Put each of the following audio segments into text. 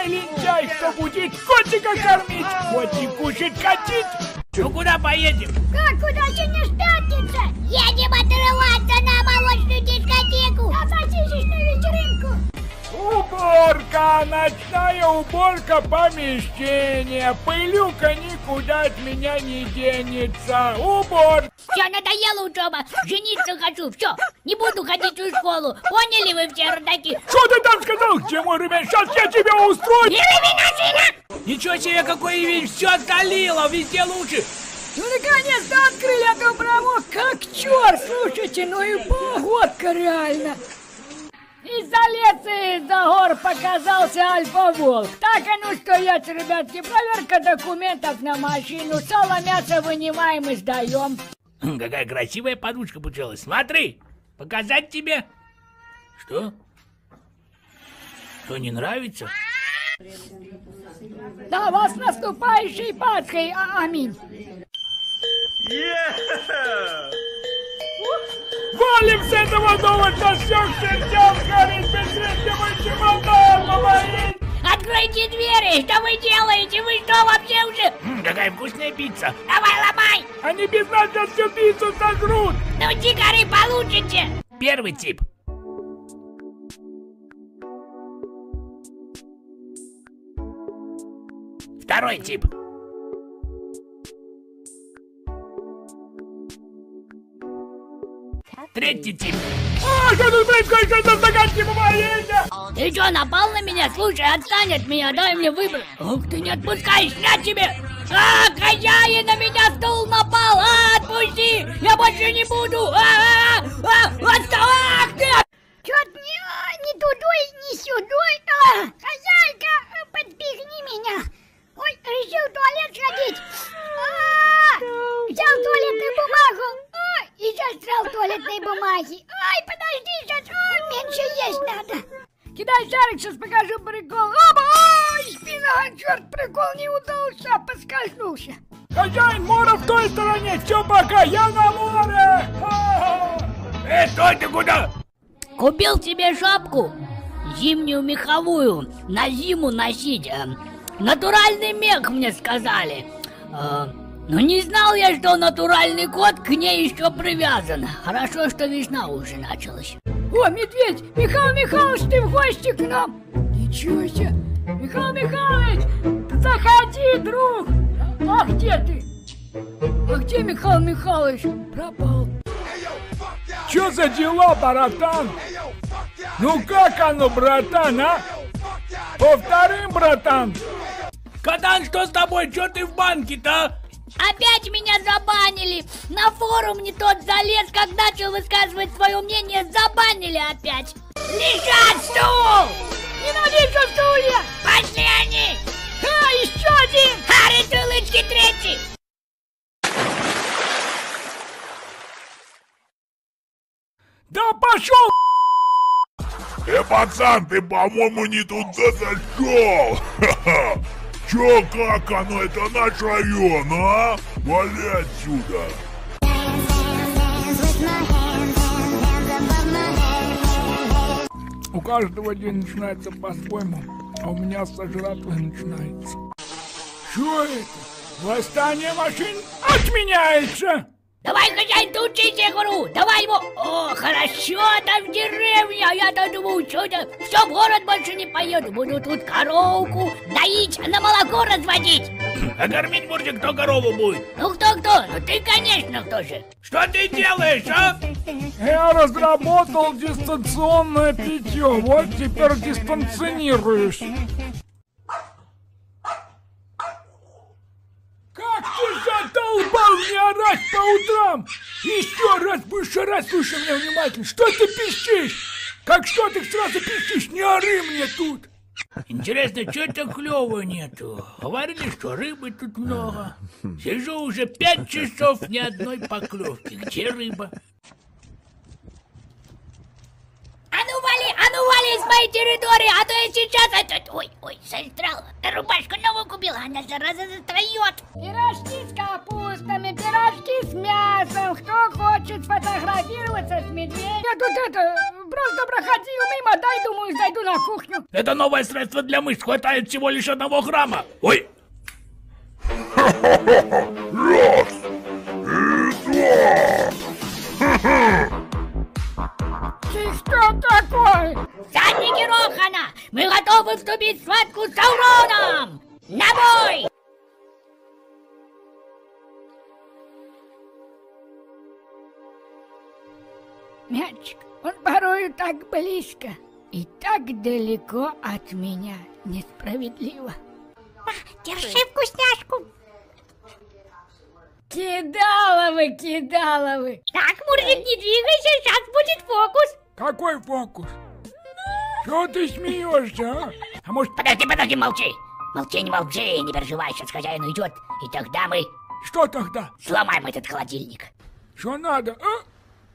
Лентяй, лентяй, кто будет котика кормить? Котик кушать котит. Ну куда поедем? Как куда не пятница? Едем отрываться на молочную дискотеку. На сосисочную вечеринку. Уборка, ночная уборка помещения. Пылюка никуда от меня не денется. Уборка. Все, надоела учеба. Жениться хочу. Все, не буду ходить в школу. Поняли вы все, родаки? Что ты там сказал? Тимур, ребят, сейчас я тебя устрою. Не рыби на сына! Ничего себе, какой вещь, все залило, везде лучше. Ну, наконец-то открыли, а то прямо как черт, слушайте, ну и погодка реально. Из-за леса и из-за гор показался Альфа-Волк. Так, а ну стоять, ребятки, проверка документов на машину, сало, мясо вынимаем и сдаем. Какая красивая подушка получилась, смотри, показать тебе. Что? Что, не нравится? Да, вас с наступающей Пасхой, аминь. Валим с этого дома, до всех чертям горит, быстрее мой чемодан, помогите! Откройте двери, что вы делаете? Вы что вообще уже? Какая вкусная пицца! Давай, ломай! Они без нас сейчас всю пиццу сожрут! Ну, дикари, получите! Первый тип. Второй тип. Третий тип. А, что тут происходит? Что это загадки, помогите! Ты что, напал на меня? Слушай, отстань от меня, дай мне выбрать. Ух, ты не отпускаешь, на тебе! А, хозяин, на меня стул напал! А, отпусти! Я больше не буду! Ах ты! Чё-то не тудой, не сюдой. Хозяйка, подпихни меня. Ой, решил в туалет сходить. Взял туалетную бумагу. И застрял в туалетной бумаге. Ай, подожди, сейчас меньше есть надо. Кидай шарик, сейчас покажу прикол. Оба! Ой, спина, черт, прикол не удался, поскользнулся. Хозяин, море в той стороне, все пока, я на море! Стой, ты куда? Купил себе шапку, зимнюю меховую, на зиму носить. Натуральный мех, мне сказали. Но не знал я, что натуральный кот к ней еще привязан. Хорошо, что весна уже началась. О, медведь! Михаил Михайлович, ты в гости к нам! Ничего себе! Михаил Михайлович, заходи, друг! А где ты? А где Михаил Михайлович? Пропал. Че за дела, братан? Ну как оно, братан, а? Повторим, братан. Катан, что с тобой? Че ты в банке-то? Опять меня забанили! На форум не тот залез, как начал высказывать свое мнение, забанили опять! Лежать, стул! Ненавижу стулья! Пошли они! Еще один! Хари, тулычки, третий! Да пошел! Пацан, ты, по-моему, не туда зашел! Ха-ха! Чё, как оно? Это наш район, а? Вали отсюда! У каждого день начинается по-своему, а у меня с жратвой начинается. Что это? Восстание машин отменяется! Давай, хозяин, ты учись, я говорю! Давай его! О, хорошо, там в деревне, а я-то думаю, что-то... Все, в город больше не поеду, буду тут коровку доить, на молоко разводить! А кормить будете, кто корову будет? Ну кто-кто? Ну ты, конечно, кто же! Что ты делаешь, а? Я разработал дистанционное питье, вот теперь дистанционируюсь. Как ты задолбал мне орать по утрам! Еще раз будешь орать, слушай меня внимательно. Что ты пищишь? Как что ты сразу пищишь? Не ори мне тут! Интересно, что это клёвого нету? Говорили, что рыбы тут много. Сижу уже 5 часов, ни одной поклевки. Где рыба? А ну вали из моей территории, а то я сейчас... Ой, сострял. Рубашку новую купила, она зараза застроет. Пирожки с капустами, пирожки с мясом. Кто хочет сфотографироваться с медведем? Я тут Просто проходил мимо, дай, думаю, зайду на кухню. Это новое средство для мышц, хватает всего лишь 1 грамма. Ой! Раз и два. Ты что такое? Задники Рохана! Мы готовы вступить в схватку с Сауроном! На бой! Мячик, он порою так близко и так далеко от меня. Несправедливо. Держи вкусняшку! Кидаловы! Так, Мурзик, не двигайся, сейчас будет фокус! Какой фокус? Что ты смеешься, а? А может... Подожди, молчи! Молчи, не переживай, сейчас хозяин уйдет, и тогда мы Что тогда? сломаем этот холодильник. Что надо, а?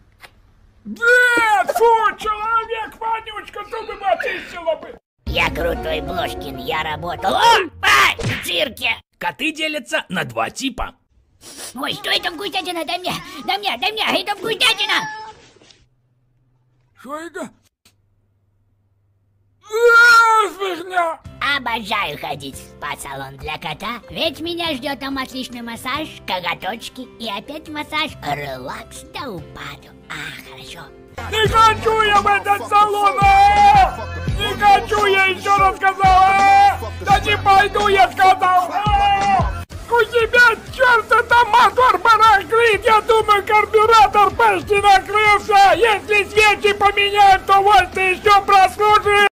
Нет, фу, человек, вонючка, зубы бы очистила бы! Я крутой Блошкин, я работал... в цирке! Коты делятся на 2 типа. Ой, что это вкуснятина? Дай мне, это вкуснятина! Что это? Фигня! Обожаю ходить в спа-салон для кота, ведь меня ждет там отличный массаж, коготочки и опять массаж, релакс до упаду. Хорошо. Не хочу я в этот салон! Не хочу, я еще раз сказал! Да не пойду, я сказал! У тебя, черт, там мотор барахлит! Я думаю, карбюратор почти накрылся! Если свечи поменяем, то вот ты еще прослужишь!